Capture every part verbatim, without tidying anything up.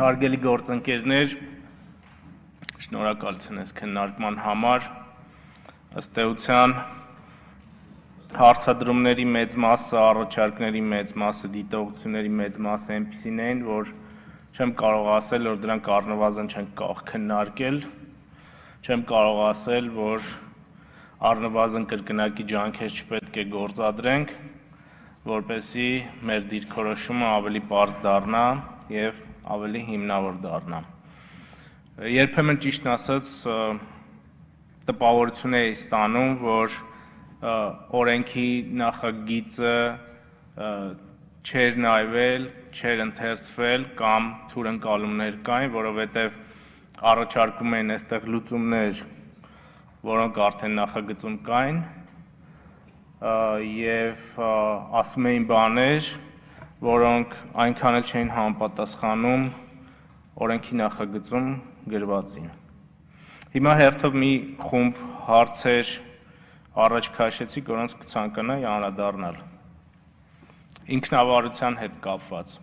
Հարգելի գործընկերներ, շնորհակալություն ես քննարկման համար, ըստ էության հարցադրումների մեծ մասը, առաջարկների մեծ մասը, դիտողությունների մեծ մասը այնպիսին էին, որ չեմ կարող ասել, որ դրանք առնվազն չեն կարող քննարկել, չեմ կարող ասել, որ առնվազն կրկնակի ջանքեր չպետք է գործադրենք, որպեսզի մեր դիրքորոշումը ավելի պարզ դառնա եւ ավելի հիմնավոր դառնա։ Երբեմն ճիշտն ասած տպավորություն է ստանում, որ օրենքի նախագիծը չէր նայվել, չէր ընթերցվել կամ թույլընկալումներ կային, որովհետեւ առաջարկում են այստեղ լուծումներ, որոնք արդեն նախագծում կային, եւ ասում էին բաներ, որոնք այնքան էլ չէին համապատասխանում օրենքի նախագծում գրվածին։ Հիմա հերթով մի խումբ հարցեր առաջ քաշեցի, որոնց կցանկանայի անդրադառնալ։ Ինքնավարության հետ կապված։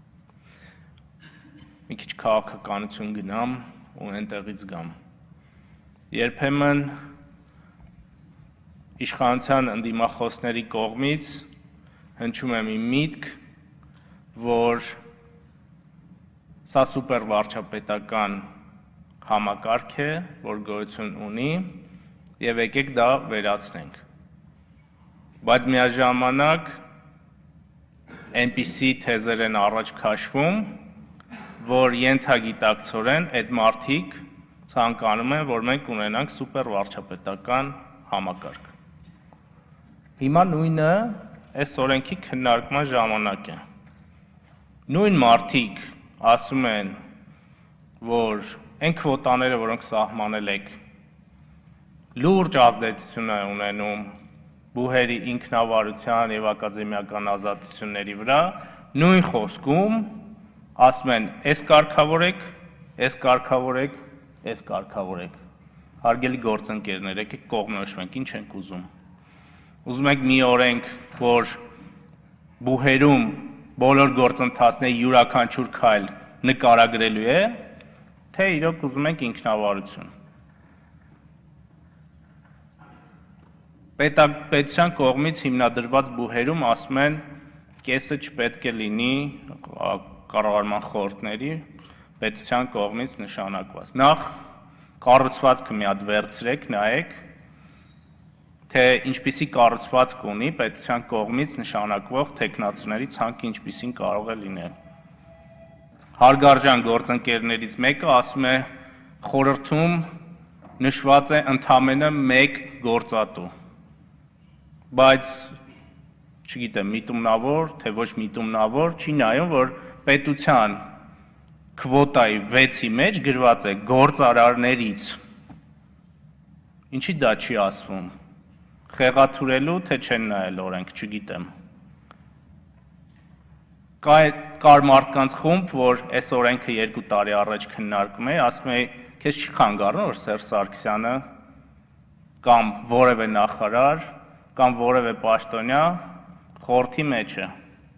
Մի քիչ քաղաքականություն գնամ ու այնտեղից գամ։ Երբեմն իշխանության ընդդիմախոսների կողմից հնչում է մի միտք, որ սա սուպեր վարչապետական համակարգ է, որ գոյություն ունի, եւ եկեք դա վերացնենք։ Բայց միաժամանակ այնպիսի թեզեր են առաջ քաշվում, որ ենթագիտակցորեն այդ մարդիկ ցանկանում են, որ մենք ունենանք սուպեր վարչապետական համակարգ։ Հիմա նույնը այս օրենքի քննարկման ժամանակ է։ Նույն մարդիկ ասում են, որ այն քվոտաները, որոնք սահմանել եք, լուրջ ազդեցություն է ունենում բուհերի ինքնավարության եւ ակադեմիական ազատությունների վրա, նույն խոսքում ասում են, այս կարգավորեք, այս կարգավորեք, այս կարգավորեք։ Հարգելի գործընկերներ, եկեք կողմնորոշվենք, ինչ ենք ուզում։ Ուզում ենք մի օրենք, որ բուհերում բոլոր գործընթացների յուրաքանչյուր քայլ նկարագրելու է, թե իրոք ուզում ենք ինքնավարություն։ Պետության կողմից հիմնադրված բուհերում ասում են, կեսը չպետք է լինի կառավարման խորհուրդների պետության կողմից նշանակված։ Նախ կառուցվածքը մի հատ վերցրեք, նայեք, թե ինչպիսի կառուցվածք ունի պետության կողմից նշանակվող թեկնածուների ցանկը ինչպիսին կարող է լինել։ Հարգարժան գործընկերներից մեկը ասում է, խորհրդում նշված է ընդամենը մեկ գործատու, բայց չգիտեմ, միտումնավոր, թե ոչ միտումնավոր, չի նայում, որ պետության քվոտայի վեցի մեջ գրված է գործարարներից։ Ինչի դա չի ասվում։ Խեղաթյուրելու, թե չեն նայել օրենք, չգիտեմ։ Կար մարդկանց խումբ, որ այս օրենքը երկու տարի առաջ քննարկում է, ասում է, քեզ չի խանգարում, որ Սերժ Սարգսյանը կամ որևէ նախարար, կամ որևէ պաշտոնյա խորհրդի մեջ է։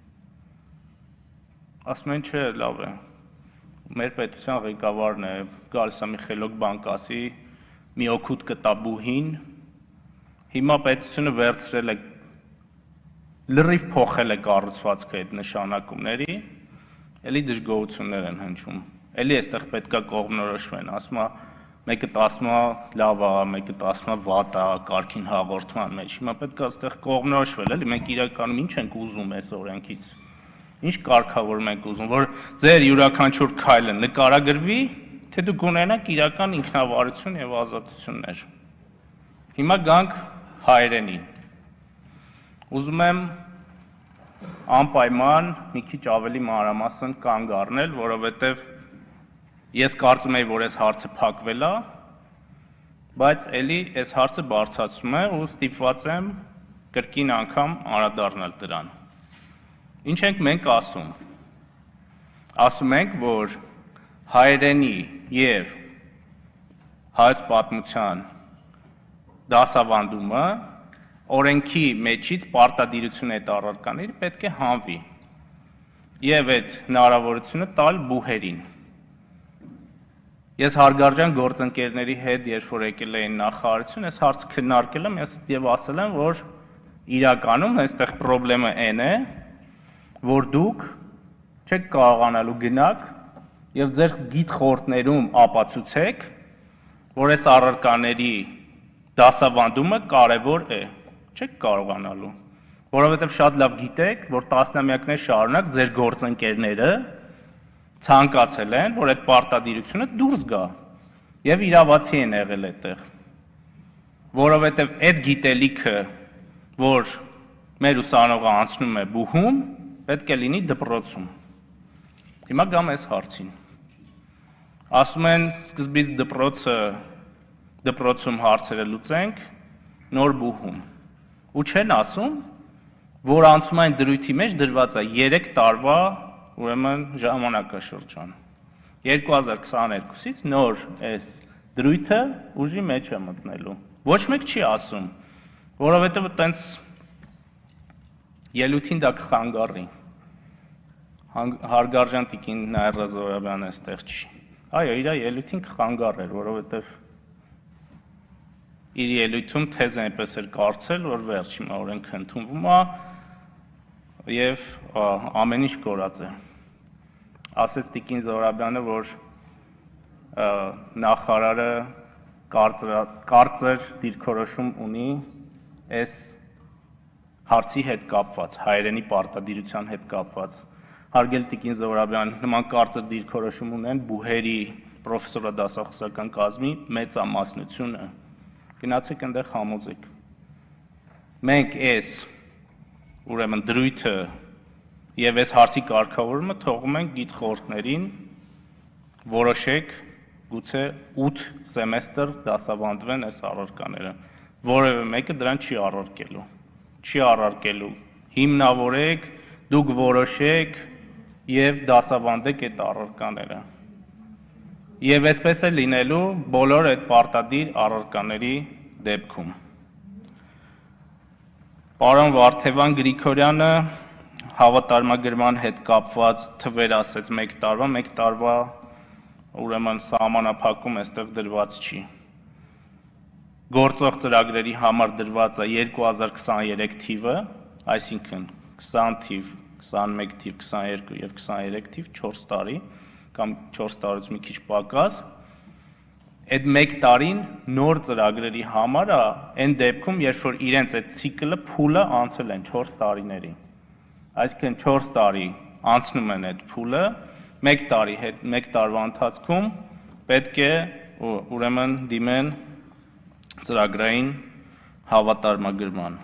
Ասում են, չէ, լավ է։ Մեր պետության ղեկավարն է, գալիս է մի խելոք բան կասի, մի օգուտ կտա բուհին, հիմա պետությունը վերցրել է, լրիվ փոխել է կառուցվածքը այդ նշանակումների, էլի դժգոհություններ են հնչում, էլի այստեղ պետք է կողմնորոշվեն, ասում է, մեկը ասում է լավ է, մեկը ասում է վատ է, կարգին հաղորդման մեջ, հիմա պետք է այստեղ կողմնորոշվել, էլի մենք իրականում ինչ ենք ուզում այս օրենքից, ինչ կարգավորում ենք ուզում, որ ձեր յուրաքանչյուր քայլը նկարագրվի, թե դուք ունենաք իրական ինքնավարություն եւ ազատություններ։ Հիմա գանք հայերենի։ Ուզում եմ անպայման մի քիչ ավելի մանրամասն կանգ առնել, որովհետև ես կարծում եի, որ այս հարցը փակվել է, բայց էլի այս հարցը բարձրացում է ու ստիպված եմ կրկին անգամ անդրադառնալ դրան։ Ինչ ենք մենք ասում։ Ասում ենք, որ հայերենի եւ հայոց պատմության դասավանդումը օրենքի մեջից պարտադիրություն այդ առարկաների պետք է հանվի եւ այդ հնարավորությունը տալ բուհերին։ Ես հարգարժան գործընկերների հետ երբ որ եկել էին նախարարություն, այս հարցը քննարկել եմ եւ ասել եմ, որ իրականում այստեղ խնդրեմը այն է, որ դուք չեք կարողանալու գնաք եւ ձեր գիտ խորհուրդներում ապացուցեք, որ այս առարկաների դասավանդումը կարևոր է, չեք կարողանալու, որովհետեւ շատ լավ գիտեք, որ տասնամյակներ շարունակ ձեր գործընկերները ցանկացել են, որ այդ պարտադիրությունը դուրս գա եւ իրավացի են եղել այդտեղ, որովհետեւ այդ գիտելիքը, որ մեր ուսանողը անցնում է բուհում, պետք է լինի դպրոցում։ Հիմա գամ այս հարցին։ Ասում են սկզբից դպրոցը դպրոցում հարցերը լուծենք, նոր բուհում։ Ու չեն ասում, որ անցումային դրույթի մեջ դրված է երեք տարվա ուրեմն ժամանակաշրջան։ երկու հազար քսաներկուսից նոր այս դրույթը ուժի մեջ է մտնելու։ Ոչ մեկ չի ասում, որովհետև այտենց ելույթին դա կխանգարի։ Հարգարժան տիկին Նաիրա Զոհրաբյանը այստեղ չի։ Այո, իր ելույթին կխանգարեր, որովհետև իր ելույթում թեզ այնպես էր կարծել, որ վերջի օրենքը ընդունվում է եւ ամեն ինչ կորած է։ Ասեց տիկին Զոհրաբյանը, որ նախարարը կարծր դիրքորոշում ունի այս հարցի հետ կապված, հայերենի պարտադիրության հետ կապված։ Հարգելի տիկին Զոհրաբյան, նման կարծր դիրքորոշում ունեն բուհերի պրոֆեսորադասախոսական կազմի մեծամասնությունը։ Գնացեք այնտեղ համոզեք։ Մենք այս ուրեմն դրույթը եւ այս հարցի կարգավորումը թողում ենք գիտ խորհուրդներին, որոշեք գուցե ութ սեմեստր դասավանդվեն այս առարկաները, որևէ մեկը դրան չի առարկելու, չի առարկելու, հիմնավորեք, դուք որոշեք եւ դասավանդեք այդ առարկաները։ Եվ այսպես է լինելու բոլոր այդ պարտադիր առարկաների դեպքում։ Պարոն Վարդևան Գրիգորյանը հավատարմագրման հետ կապված թվեր ասեց մեկ տարվա, մեկ տարվա ուրեմն սահմանափակում այստեղ դրված չի։ Գործող ծրագրերի համար դրված է երկու հազար քսաներեք թիվը, այսինքն քսան թիվ, քսանմեկ թիվ, քսաներկու եւ քսաներեք թիվ չորս տարի կամ չորս տարուց մի քիչ պակաս։ Այդ մեկ տարին նոր ծրագրերի համար է այն դեպքում, երբ որ իրենց այդ ցիկլը փուլը անցել են չորս տարիների։ Այսինքն չորս տարի անցնում են այդ փուլը, մեկ տարի հետ մեկ տարվա ընթացքում պետք է ուրեմն դիմեն ծրագրային հավատարմագրման։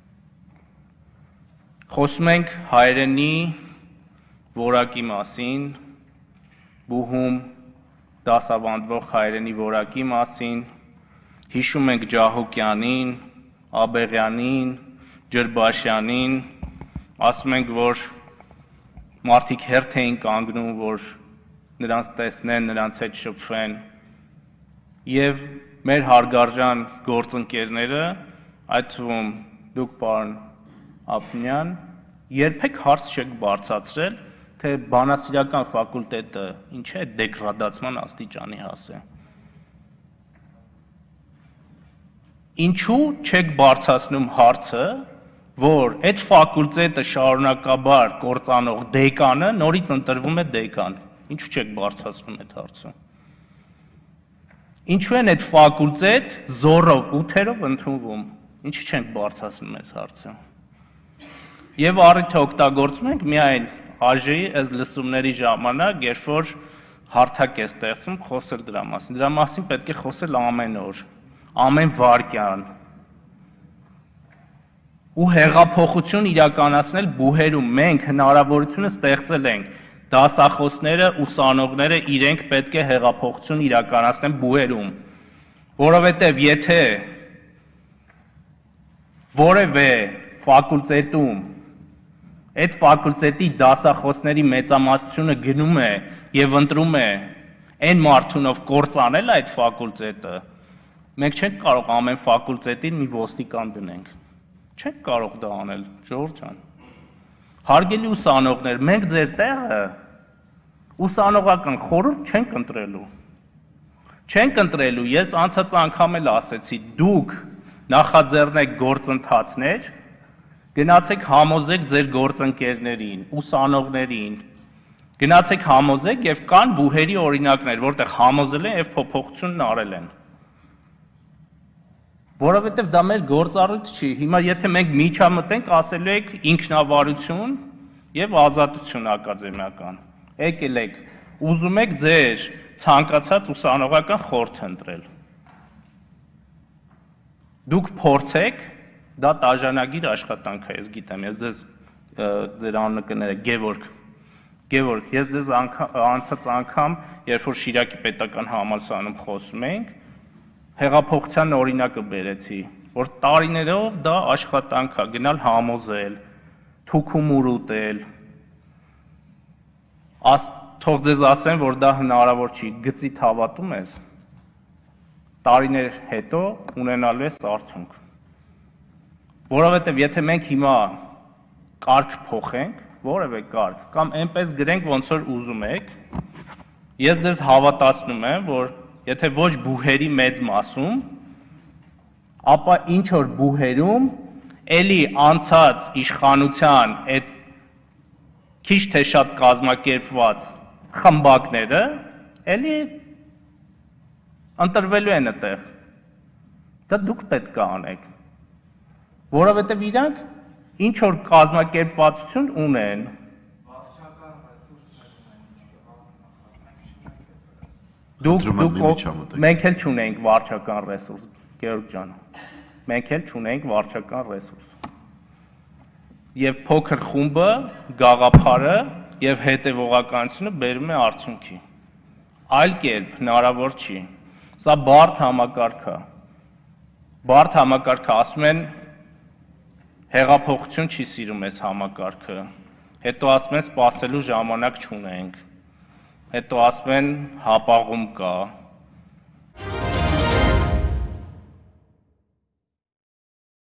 Խոսում ենք հայերենի որակի մասին, բուհում դասավանդվող հայերենի որակի մասին, հիշում ենք Ջահոկյանին, Աբեղյանին, Ջրբաշյանին, ասում ենք, որ մարդիկ հերթ էին կանգնում, որ նրանց տեսնեն, նրանց հետ շփվեն, եւ մեր հարգարժան գործընկերները, այդ թվում դուք պարոն Ափնյան, երբեք հարց չեք բարձրացրել, թե բանասիրական ֆակուլտետը ինչ է դեգրադացման աստիճանի հասե։ Ինչու չեք բարձրացնում հարցը, որ այդ ֆակուլտետը շարունակաբար կործանող դեկանը նորից ընտրվում է դեկան։ Ինչու չեք բարձրացնում այդ հարցը։ Ինչու են այդ ֆակուլտետ զորով ութերով ընդունվում։ Ինչու չենք բարձրացնում այս հարցը։ Եվ առիթը օգտագործում ենք միայն ԱԺ-ի այս լսումների ժամանակ, երբ որ հարթակ է ստեղծում խոսել դրա մասին։ Դրա մասին պետք է խոսել ամեն օր, ամեն վայրկյան։ Ու հեղափոխություն իրականացնել բուհերում մենք հնարավորությունը ստեղծել ենք։ Դասախոսները, ուսանողները իրենք պետք է հեղափոխություն իրականացնեն բուհերում, որովհետև եթե որևէ ֆակուլտետում այդ ֆակուլտետի դասախոսների մեծամասնությունը գնում է եւ ընտրում է այն մարդունով կործանել այդ ֆակուլտետը, մենք չենք կարող ամեն ֆակուլտետին մի ոստիկան դնենք։ Չենք կարող դա անել, Ժորժ ջան։ Հարգելի ուսանողներ, մենք ձեր տեղը ուսանողական խորհուրդ չենք ընտրելու։ Չենք ընտրելու, ես անցած անգամ էլ ասեցի, դուք նախաձեռնեք գործընթացներ, գնացեք համոզեք ձեր գործընկերներին, ուսանողներին, գնացեք համոզեք եւ կան բուհերի օրինակներ, որտեղ համոզել են եւ փոփոխությունն արել են։ Որովհետեւ դա մեր գործառույթ չի։ Հիմա եթե մենք միջամտենք, ասելու եք ինքնավարություն եւ ազատություն ակադեմիական։ Եկել եք, ուզում եք ձեր ցանկացած ուսանողական խորհուրդ ընտրել։ Դուք փորձեք, դա տաժանագիր աշխատանք է, ես գիտեմ, ես ձեզ ձեր անունը կներեք, Գևորգ։ Գևորգ, ես ձեզ անցած անգամ, երբ որ Շիրակի պետական համալսարանում խոսում ենք, հեղափոխության օրինակը բերեցի, որ տարիներով դա աշխատանք է, գնալ համոզել, թուքումուր ուտել, թող ձեզ ասեմ, որ դա հնարավոր չի, գծիդ հավատում ես, տարիներ հետո ունենալու ես արդյունք։ Որովհետև եթե մենք հիմա կարգ փոխենք, որևէ կարգ, կամ այնպես գրենք, ոնց որ ուզում եք, ես ձեզ հավատացնում եմ, որ եթե ոչ բուհերի մեծ մասում, ապա ինչ որ բուհերում էլի անցած իշխանության այդ քիչ թե շատ կազմակերպված խմբակները էլի ընտրվելու են այդտեղ։ Դա դուք պետք է անեք։ Որովհետև իրանք ինչ որ կազմակերպվածություն ունեն։ Դուք դուք մենք էլ չունենք վարչական ռեսուրս, Գեորգ ջան։ Մենք էլ չունենք վարչական ռեսուրս։ Եվ փոքր խումբը, գաղափարը եւ հետեւողականությունը բերում է արդյունքի։ Այլ կերպ հնարավոր չի։ Սա բարդ համակարգ է։ Բարդ համակարգը ասում են հեղափոխություն չի սիրում այս համակարգը։ Հետո ասում են սպասելու ժամանակ չունենք։ Հետո ասում են հապաղում կա։